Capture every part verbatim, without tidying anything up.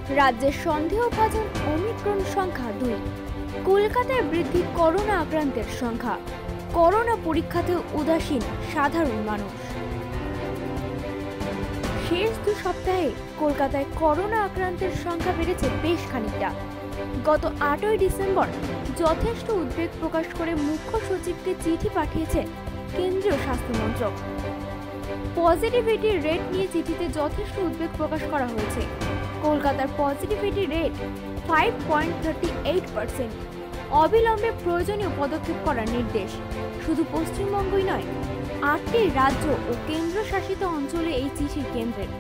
রাজ্যের সন্দেহভাজন ওমিক্রন সংখ্যা দুই। কলকাতায় বৃদ্ধি করোনা আক্রান্তের সংখ্যা। করোনা পরীক্ষাতেও উদাসীন সাধারণ মানুষ। শেষ দু সপ্তাহে কলকাতায় করোনা আক্রান্তের সংখ্যা বেড়েছে বেশ খানিকটা। গত আটই ডিসেম্বর যথেষ্ট উদ্বেগ প্রকাশ করে মুখ্য সচিবকে চিঠি পাঠিয়েছে কেন্দ্রীয় স্বাস্থ্যমন্ত্রক। পজিটিভিটি রেট নিয়ে চিঠিতে যথেষ্ট উদ্বেগ প্রকাশ করা হয়েছে। কলকাতার positivity rate five point thirty eight percent. অবিলম্বে প্রয়োজনীয় পদক্ষেপ করার নির্দেশ। শুধু পশ্চিমবঙ্গই নয়, আটটি রাজ্য ও কেন্দ্রশাসিত অঞ্চলে এই চিঠির কেন্দ্রের।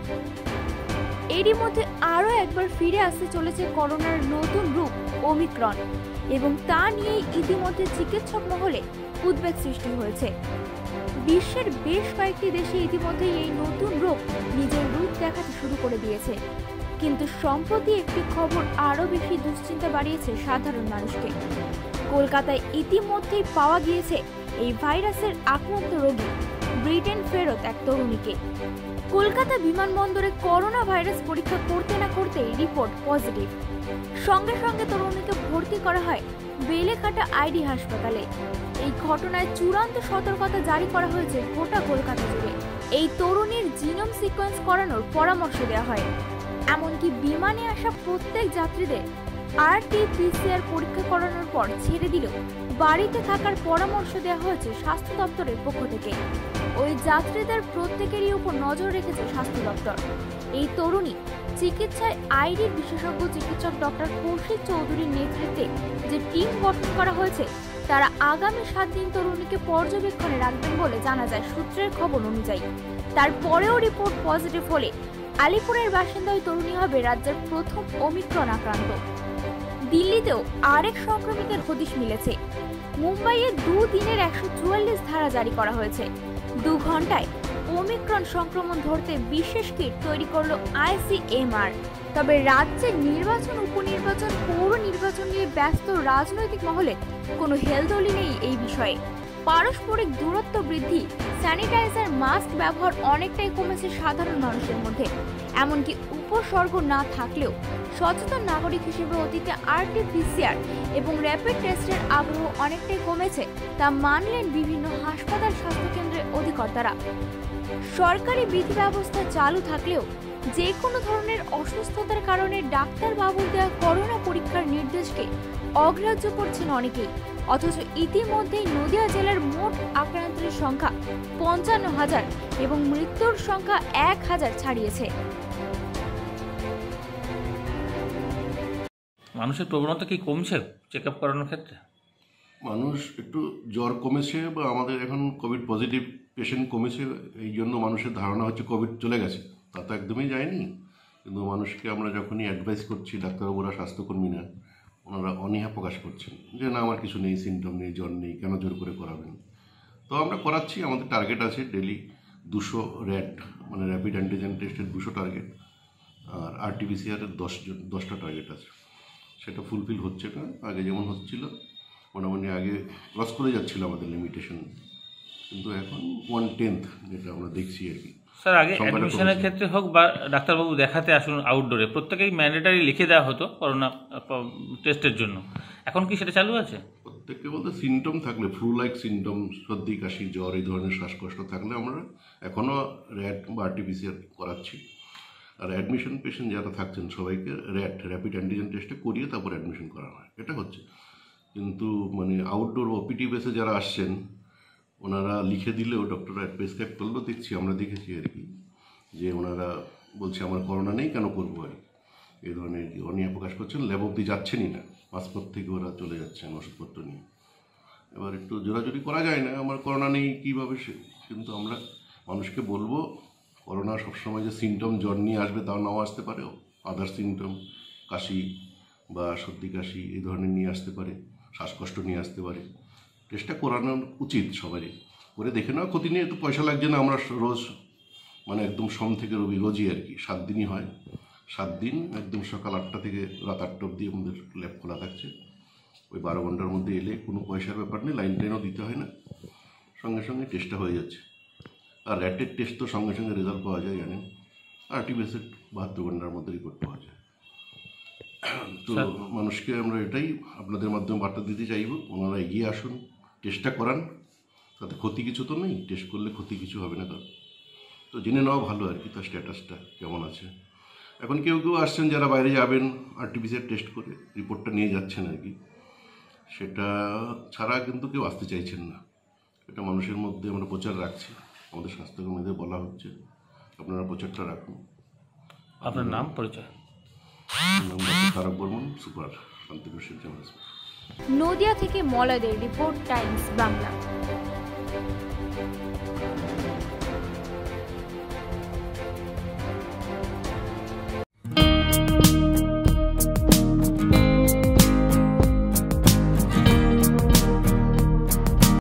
এরই মধ্যে আরও একবার ফিরে আসতে চলেছে করোনার নতুন রূপ ওমিক্রন, এবং তা নিয়েই ইতিমধ্যে চিকিৎসক মহলে উদ্বেগ সৃষ্টি হয়েছে। বিশ্বের বেশ কয়েকটি দেশে ইতিমধ্যেই এই নতুন রোগ নিজের রূপ দেখাতে শুরু করে দিয়েছে। কিন্তু সম্প্রতি একটি খবর আরও বেশি দুশ্চিন্তা বাড়িয়েছে সাধারণ মানুষকে। কলকাতায় ইতিমধ্যেই পাওয়া গিয়েছে এই ভাইরাসের আক্রান্ত রোগী ব্রিটেন ফেরত এক তরুণীকে। কলকাতা বিমানবন্দরে করোনা ভাইরাস পরীক্ষা করতে না করতেই রিপোর্ট পজিটিভ। সঙ্গে সঙ্গে তরুণীকে ভর্তি করা হয় বেলেঘাটা আইডি হাসপাতালে। এই ঘটনায় চূড়ান্ত সতর্কতা জারি করা হয়েছে গোটা কলকাতা জুড়ে। এই তরুণীর জিনোম সিকোয়েন্স করানোর পরামর্শ দেওয়া হয়। এমনকি বিমানে আসা প্রত্যেক যাত্রীদের আর টি পি সি আর পরীক্ষা করানোর পর ছেড়ে দিলেও বাড়িতে থাকার পরামর্শ দেওয়া হয়েছে স্বাস্থ্য দপ্তরের পক্ষ থেকে। ওই যাত্রীদের প্রত্যেকেরই উপর নজর রেখেছে স্বাস্থ্য দপ্তর। এই তরুণী চিকিৎসায় আইডির বিশেষজ্ঞ চিকিৎসক ডক্টর কৌশিক চৌধুরীর নেতৃত্বে যে টিম গঠন করা হয়েছে, তারা আগামী সাত দিন তরুণীকে পর্যবেক্ষণে রাখবেন বলে জানা যায় সূত্রের খবর অনুযায়ী। তারপরেও রিপোর্ট পজিটিভ হলে আলিপুরের বাসিন্দা ওই তরুণী হবে রাজ্যের প্রথম ওমিক্রন আক্রান্ত। দিল্লিতেও আরেক সংক্রমিতের হদিশ মিলেছে। মুম্বাইয়ে দুদিনের একশো চুয়াল্লিশ ধারা জারি করা হয়েছে। দু ঘন্টায় ওমিক্রন সংক্রমণ ধরতে বিশেষ কিট তৈরি করল আই সি এম আর। তবে রাজ্যের নির্বাচন, উপনির্বাচন, পৌর নির্বাচন নিয়ে ব্যস্ত রাজনৈতিক মহলে কোনো হেলদোলি নেই এই বিষয়ে। পারস্পরিক দূরত্ব বৃদ্ধি, স্যানিটাইজার, মাস্ক ব্যবহার অনেকটাই কমেছে সাধারণ মানুষের মধ্যে। এমনকি উপসর্গ না থাকলেও সচেতন নাগরিক হিসেবে অতীতে আর টি পি সি আর এবং র্যাপিড টেস্টের আগ্রহ অনেকটাই কমেছে, তা মানলেন বিভিন্ন হাসপাতাল স্বাস্থ্যকেন্দ্রের অধিকর্তারা। সরকারি বিধি ব্যবস্থা চালু থাকলেও যে কোনো ধরনের অসুস্থতার কারণে ডাক্তার বাবুর দেওয়া করোনা পরীক্ষার নির্দেশকে অগ্রাহ্য করছেন অনেকেই। অথচ ইতিমধ্যেই নদিয়া জেলার মোট আক্রান্তের সংখ্যা পঞ্চান্ন হাজার এবং মৃত্যুর সংখ্যা এক হাজার ছাড়িয়েছে। মানুষের প্রবণতা কি কমছে চেক আপ করানোর ক্ষেত্রে? মানুষ একটু জ্বর কমেছে, বা আমাদের এখন কোভিড পজিটিভ পেশেন্ট কমেছে, এই জন্য মানুষের ধারণা হচ্ছে কোভিড চলে গেছে। তা তো একদমই যায়নি। কিন্তু মানুষকে আমরা যখনই অ্যাডভাইস করছি, ডাক্তারবাবুরা, স্বাস্থ্যকর্মীরা, ওনারা অনীহা প্রকাশ করছেন যে না, আমার কিছু নেই, সিমটম নেই, জ্বর নেই, কেন জোর করে করাবেন। তো আমরা করাচ্ছি। আমাদের টার্গেট আছে ডেলি দুশো র্যাট মানে র্যাপিড অ্যান্টিজেন টেস্টের দুশো টার্গেট, আর আর টি পি সি আরের দশ দশটা টার্গেট আছে। সেটা ফুলফিল হচ্ছে না। আগে যেমন হচ্ছিল, মোটামুটি আগে ক্রস করে যাচ্ছিল আমাদের লিমিটেশন, কিন্তু এখন ওয়ান টেন্থ যেটা আমরা দেখছি আর কি। স্যার, আগে অ্যাডমিশনের ক্ষেত্রে হোক বা ডাক্তারবাবু দেখাতে আসুন আউটডোরে, প্রত্যেকেই ম্যান্ডেটারি লিখে দেওয়া হতো করোনা টেস্টের জন্য। এখন কি সেটা চালু আছে? প্রত্যেককে বলতে সিমটম থাকলে, ফ্লু লাইক সিমটম, সর্দি, কাশি, জ্বর, এই ধরনের শ্বাসকষ্ট থাকলে আমরা এখনও র্যাট বা আর টি পি সি আর করাচ্ছি। আর অ্যাডমিশন পেশেন্ট যারা থাকছেন সবাইকে র্যাট র্যাপিড অ্যান্টিজেন টেস্টে করিয়ে তারপর অ্যাডমিশন করা হয়, এটা হচ্ছে। কিন্তু মানে আউটডোর ওপিটি বেসে যারা আসছেন, ওনারা লিখে দিলেও ডক্টররা প্রেসক্রাইব করলেও দেখছি, আমরা দেখেছি আর কি, যে ওনারা বলছে আমার করোনা নেই, কেন করবো আর এই ধরনের অনীহা প্রকাশ করছেন। ল্যাব অব্দি যাচ্ছেনই না, পাসপোর্ট থেকে ওরা চলে যাচ্ছেন ওষুধপত্র নিয়ে। এবার একটু জোরাজোরি করা যায় না, আমার করোনা নেই কীভাবে সে। কিন্তু আমরা মানুষকে বলবো, করোনা সবসময় যে সিমটম জ্বর নিয়ে আসবে তাও নাও আসতে পারে, আদার সিমটম, কাশি বা সর্দি কাশি এই ধরনের নিয়ে আসতে পারে, শ্বাসকষ্ট নিয়ে আসতে পারে। টেস্টটা করানো উচিত সবারই, করে দেখে নেওয়া ক্ষতি নিয়ে। তো পয়সা লাগছে না, আমরা রোজ মানে একদম সোম থেকে রবি রোজই আর কি, সাত দিনই হয়। সাত দিন একদম সকাল আটটা থেকে রাত আটটা অবধি আমাদের ল্যাব খোলা থাকছে। ওই বারো ঘন্টার মধ্যে এলে কোনো পয়সার ব্যাপার নেই, লাইন টাইনও দিতে হয় না, সঙ্গে সঙ্গে টেস্টটা হয়ে যাচ্ছে। আর র্যাটের টেস্ট তো সঙ্গে সঙ্গে রেজাল্ট পাওয়া যায় জানেন, আর টি পি সি বাহাত্তর ঘন্টার মধ্যে রিপোর্ট পাওয়া যায়। তো মানুষকে আমরা এটাই আপনাদের মাধ্যমে বার্তা দিতে চাইব, ওনারা এগিয়ে আসুন, টেস্টটা করান, তাতে ক্ষতি কিছু তো নেই, টেস্ট করলে ক্ষতি কিছু হবে না তার, তো জেনে নেওয়া ভালো আর কি তার স্ট্যাটাসটা কেমন আছে। এখন কেউ কেউ আসছেন যারা বাইরে যাবেন আরটিপিসিআর টেস্ট করে রিপোর্টটা নিয়ে যাচ্ছেন আর কি, সেটা ছাড়া কিন্তু কেউ আসতে চাইছেন না। এটা মানুষের মধ্যে আমরা প্রচার রাখছি, আমাদের স্বাস্থ্যকর্মীদের বলা হচ্ছে আপনারা প্রচারটা রাখুন। আপনার নাম পরিচয়? নাম ডক্টর তারক বর্মন, সুপার শান্তিপুর শিবজাম হসপিটাল। নদিয়া থেকে মলয়দের রিপোর্ট, টাইমস বাংলা।